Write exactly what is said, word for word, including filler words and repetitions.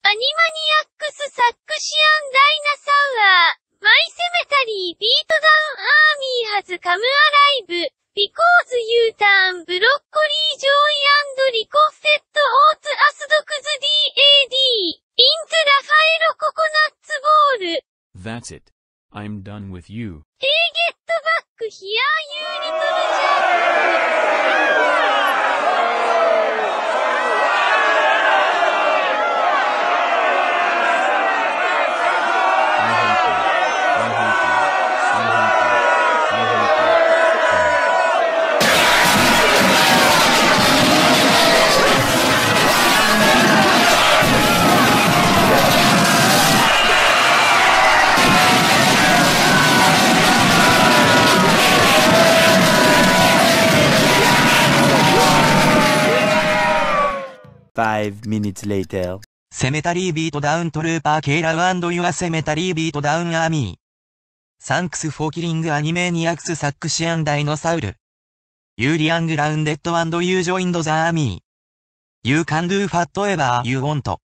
アニマニアックスサックシアンダイナサウアー、マイセメタリービートダウンアーミーハズカムアライブ、ビコーズユーターンブロッコリージョイリコフェットオーツアスドクズ ディーエーディー、インズラファエロココナッツボール。 That's it. I'm done with you. Hey, get back here, you little jerk. Five minutes later. セメタリービートダウントルーパーケイラウユアセメタリービートダウンアーミー。サンクスフォーキリングアニメニアクスサックシアンダイノサウル。ユーリアングラウンデッドアンドユージョインドザアーミー。You can do whatever you want.